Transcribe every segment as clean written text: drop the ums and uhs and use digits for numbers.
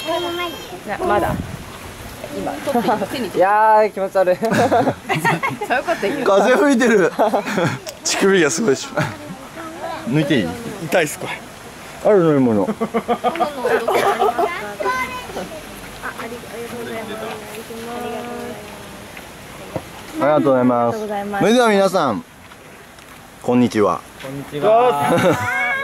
いやまだ今取っていやー気持ち悪いそういうこと言う風吹いてる乳首がすごいでしょ抜いていい？痛いっすこれある飲み物ありがとうございます。それでは皆さんこんにちは。 こんにちは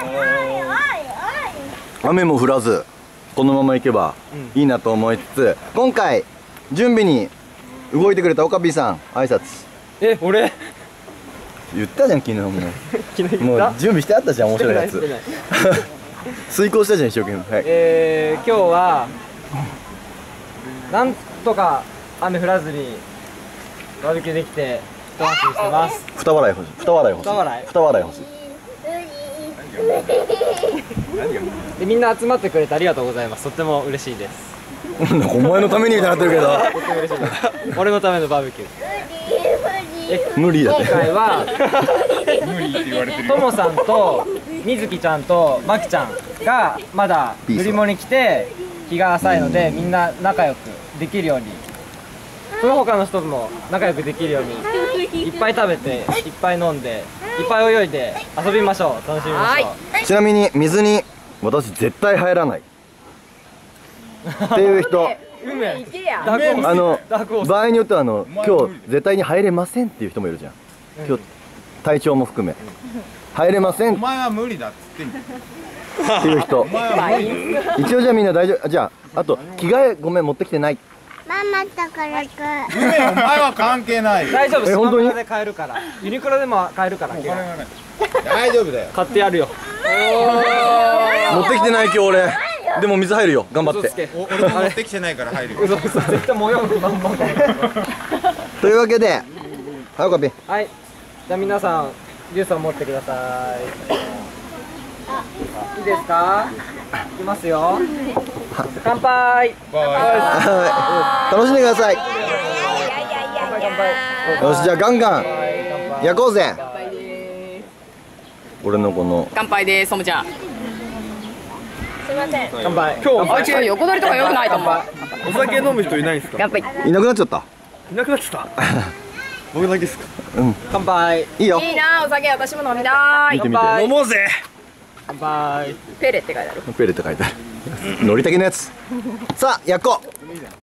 雨も降らずこのまま行けばいいなと思いつつ、今回準備に動いてくれたオカピーさん挨拶。 俺言ったじゃん昨日も昨日もう準備してあったじゃん面白いやつ遂行したじゃん一生懸命。はい、 今日はなんとか雨降らずにバーベキューできて一安心してます。 二笑い欲しい。二笑い欲しい。二笑い欲しい。 でみんな集まってくれてありがとうございます。とっても嬉しいです。 なんかお前のためにみたいになってるけどとっても嬉しいです。俺のためのバーベキュー。 無理だって今回はともさんとみずきちゃんとまきちゃんがまだグリモに来て日が浅いのでみんな仲良くできるように、その他の人も仲良くできるようにいっぱい食べていっぱい飲んでいっぱい泳いで遊びましょう。楽しみましょう。 ちなみに水に私絶対入らないっていう人場合によっては今日絶対に入れませんっていう人もいるじゃん。今日体調も含め入れません。お前は無理だっつってんっていう人一応じゃあみんな大丈夫。じゃああと着替えごめん持ってきてない。 ママだからか。 お前は関係ない。 大丈夫。スマブラで買えるから。ユニクロでも買えるから。大丈夫だよ。 買ってやるよ。 持ってきてない今日俺。でも水入るよ頑張って。 俺も持ってきてないから入るよ。 絶対模様のまんまだ。 というわけで、はいオカピ。 はい。じゃあ皆さんジュースを持ってください。いいですか？いきますよ。乾杯。 楽しんでください。よしじゃあガンガン焼こうぜ。俺のこの乾杯です。ともちゃん。 すみません。乾杯。 今日違う横取りとか良くないと思う。 お酒飲む人いないんですか？ 乾杯。 いなくなっちゃった。 いなくなっちゃった。僕だけですか？ 乾杯。 いいよ。 いいなお酒私も飲みたい。 見てみて。 飲もうぜ。 乾杯。 ペレって書いてある。 ペレって書いてある。のりたけのやつ。さあ焼こう。